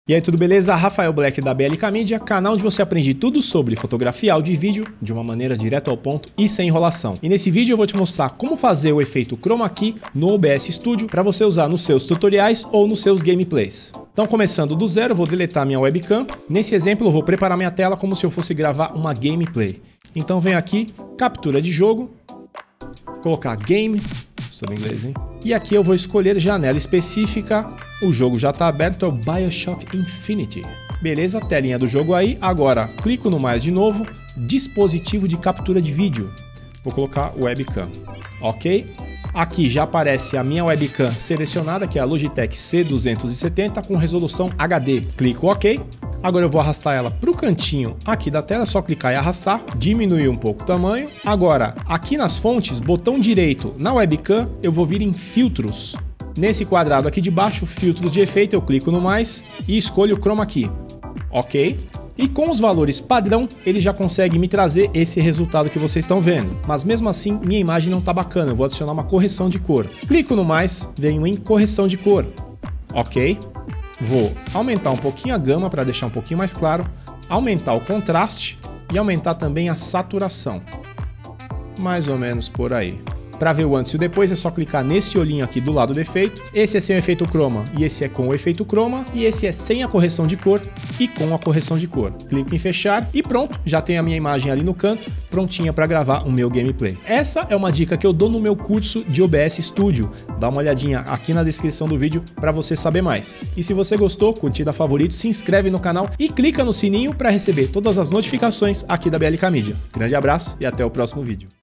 E aí, tudo beleza? Rafael Black da BLK Media, canal onde você aprende tudo sobre fotografia, áudio e vídeo de uma maneira direta ao ponto e sem enrolação. E nesse vídeo eu vou te mostrar como fazer o efeito Chroma Key no OBS Studio para você usar nos seus tutoriais ou nos seus gameplays. Então, começando do zero, eu vou deletar minha webcam. Nesse exemplo, eu vou preparar minha tela como se eu fosse gravar uma gameplay. Então, venho aqui, captura de jogo, colocar game, estou em inglês, hein? E aqui eu vou escolher janela específica. O jogo já está aberto, é o BioShock Infinite. Beleza, telinha do jogo aí. Agora, clico no mais de novo, dispositivo de captura de vídeo. Vou colocar webcam, ok? Aqui já aparece a minha webcam selecionada, que é a Logitech C270 com resolução HD. Clico OK. Agora eu vou arrastar ela para o cantinho aqui da tela, só clicar e arrastar, diminuir um pouco o tamanho. Agora, aqui nas fontes, botão direito na webcam, eu vou vir em filtros. Nesse quadrado aqui de baixo, filtros de efeito, eu clico no mais e escolho o Chroma Key. Ok? E com os valores padrão, ele já consegue me trazer esse resultado que vocês estão vendo. Mas mesmo assim, minha imagem não está bacana, eu vou adicionar uma correção de cor. Clico no mais, venho em correção de cor. Ok? Vou aumentar um pouquinho a gama para deixar um pouquinho mais claro, aumentar o contraste e aumentar também a saturação. Mais ou menos por aí. Para ver o antes e o depois é só clicar nesse olhinho aqui do lado do efeito. Esse é sem o efeito chroma e esse é com o efeito chroma. E esse é sem a correção de cor e com a correção de cor. Clico em fechar e pronto, já tenho a minha imagem ali no canto, prontinha para gravar o meu gameplay. Essa é uma dica que eu dou no meu curso de OBS Studio. Dá uma olhadinha aqui na descrição do vídeo para você saber mais. E se você gostou, curtida, favorito, se inscreve no canal e clica no sininho para receber todas as notificações aqui da BLK Media. Grande abraço e até o próximo vídeo.